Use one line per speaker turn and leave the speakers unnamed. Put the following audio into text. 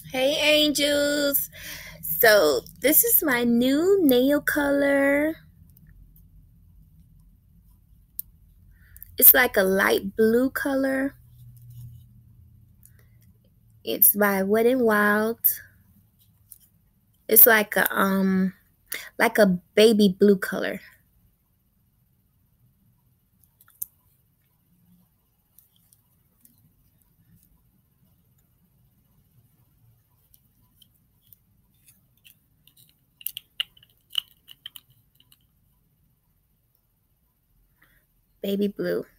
Hey angels. So this is my new nail color. It's like a light blue color. It's by Wet n Wild. It's like a baby blue color. Baby blue.